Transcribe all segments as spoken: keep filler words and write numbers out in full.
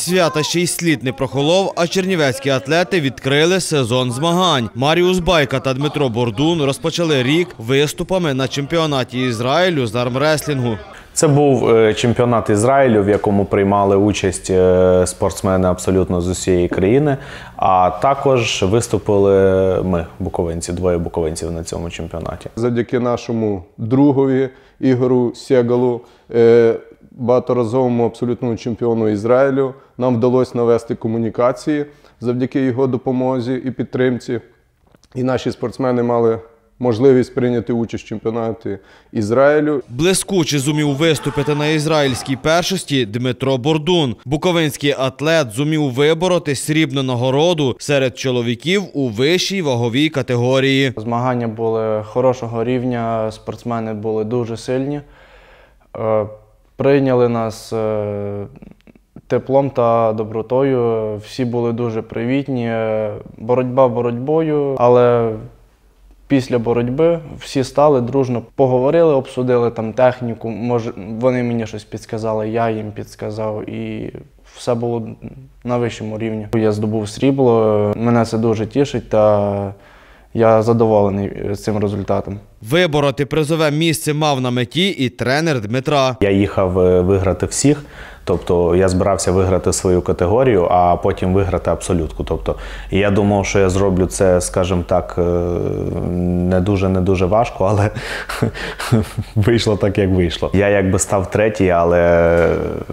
свята ще й слід не прохолов, а чернівецькі атлети відкрили сезон змагань. Маріус Байка та Дмитро Бордун розпочали рік виступами на чемпіонаті Ізраїлю з армреслінгу. Це був чемпіонат Ізраїлю, в якому приймали участь спортсмени абсолютно з усієї країни, а також виступили ми, буковинці, двоє буковинців на цьому чемпіонаті. Завдяки нашому другові Ігору Сегалу, багаторазовому абсолютному чемпіону Ізраїлю, нам вдалося навести комунікації завдяки його допомозі і підтримці. І наші спортсмени мали можливість прийняти участь в чемпіонаті Ізраїлю. Блискуче зумів виступити на ізраїльській першості Дмитро Бордун. Буковинський атлет зумів вибороти срібну нагороду серед чоловіків у вищій ваговій категорії. Змагання були хорошого рівня, спортсмени були дуже сильні. Прийняли нас теплом та добротою, всі були дуже привітні. Боротьба боротьбою, але після боротьби всі стали дружно, поговорили, обсудили там техніку, може, вони мені щось підсказали, я їм підсказав, і все було на вищому рівні. Я здобув срібло, мене це дуже тішить, та я задоволений цим результатом. Вибороти призове місце мав на меті і тренер Дмитра. Я їхав виграти всіх, тобто я збирався виграти свою категорію, а потім виграти абсолютку. Тобто я думав, що я зроблю це, скажімо так, не дуже-не дуже важко, але вийшло так, як вийшло. Я якби став третій, але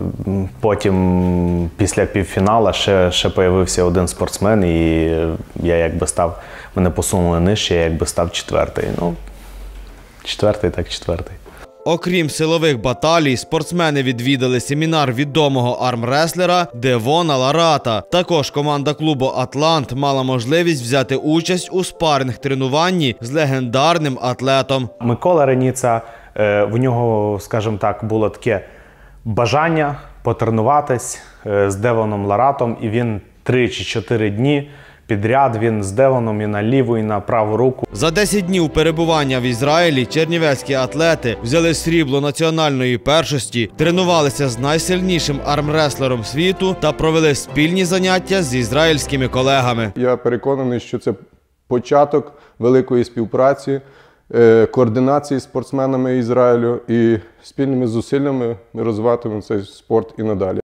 потім після півфіналу ще, ще появився один спортсмен, і я якби став, мене посунули нижче, я якби став четвертий. Ну, четвертий так четвертий. Окрім силових баталій, спортсмени відвідали семінар відомого армреслера Девона Ларата. Також команда клубу «Атлант» мала можливість взяти участь у спарринг-тренуванні з легендарним атлетом. Микола Реніца, в нього, скажімо так, було таке бажання потренуватись з Девоном Ларатом, і він три чи чотири дні підряд він з Девоном і на ліву, і на праву руку. За десять днів перебування в Ізраїлі чернівецькі атлети взяли срібло національної першості, тренувалися з найсильнішим армреслером світу та провели спільні заняття з ізраїльськими колегами. Я переконаний, що це початок великої співпраці, координації з спортсменами Ізраїлю, і спільними зусиллями ми розвиватимемо цей спорт і надалі.